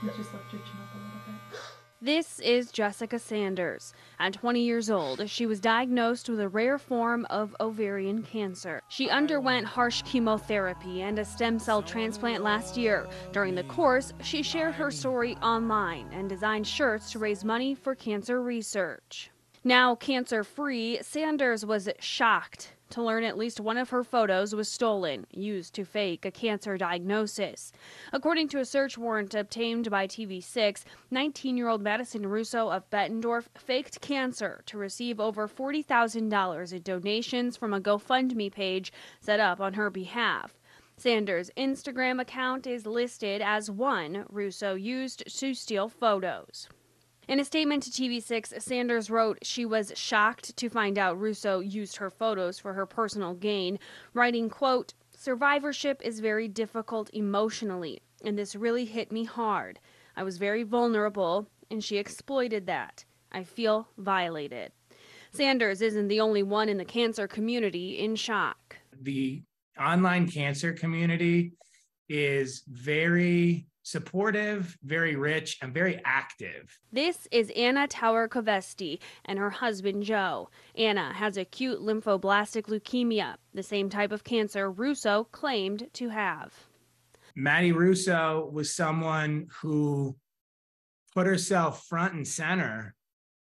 Just lift your chin up a little bit. This is Jessica Sanders. At 20 years old, she was diagnosed with a rare form of ovarian cancer. She underwent harsh chemotherapy and a stem cell transplant last year. During the course, she shared her story online and designed shirts to raise money for cancer research. Now cancer-free, Sanders was shocked to learn at least one of her photos was stolen, used to fake a cancer diagnosis. According to a search warrant obtained by TV6, 19-year-old Madison Russo of Bettendorf faked cancer to receive over $40,000 in donations from a GoFundMe page set up on her behalf. Sanders' Instagram account is listed as one Russo used to steal photos. In a statement to TV6, Sanders wrote she was shocked to find out Russo used her photos for her personal gain, writing, quote, "Survivorship is very difficult emotionally, and this really hit me hard. I was very vulnerable, and she exploited that. I feel violated." Sanders isn't the only one in the cancer community in shock. The online cancer community is very supportive, very rich, and very active. This is Anna Tower-Kovesti and her husband, Joe. Anna has acute lymphoblastic leukemia, the same type of cancer Russo claimed to have. Maddie Russo was someone who put herself front and center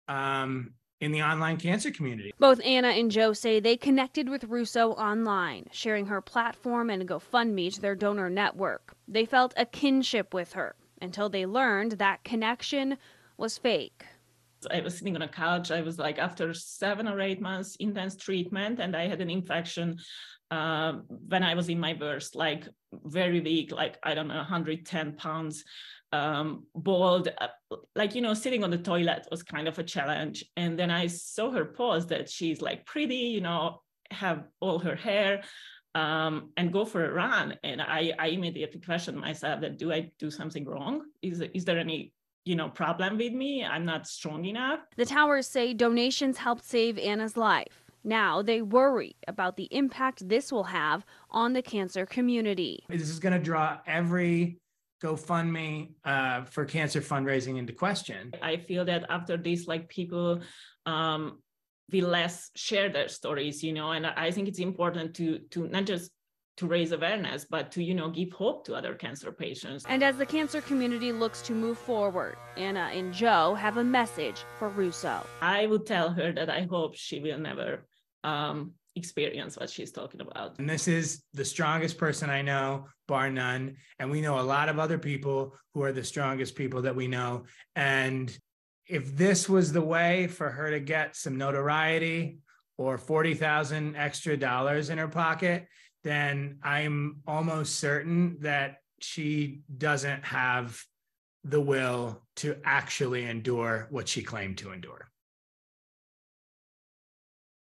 in the online cancer community. Both Anna and Joe say they connected with Russo online, sharing her platform and GoFundMe to their donor network. They felt a kinship with her until they learned that connection was fake. I was sitting on a couch. I was like, after 7 or 8 months intense treatment, and I had an infection when I was in my burst, like very weak, like, I don't know, 110 pounds, bald, like, you know, sitting on the toilet was kind of a challenge. And then I saw her post that she's like pretty, you know, have all her hair, and go for a run. And I immediately questioned myself that, do I do something wrong? Is there any problem with me? I'm not strong enough. The Towers say donations helped save Anna's life. Now they worry about the impact this will have on the cancer community. This is going to draw every GoFundMe for cancer fundraising into question. I feel that after this, like, people will less share their stories, and I think it's important to not just to raise awareness, but to, give hope to other cancer patients. And as the cancer community looks to move forward, Anna and Joe have a message for Russo. I would tell her that I hope she will never experience what she's talking about. And this is the strongest person I know, bar none. And we know a lot of other people who are the strongest people that we know. And if this was the way for her to get some notoriety or $40,000 extra dollars in her pocket, then I'm almost certain that she doesn't have the will to actually endure what she claimed to endure.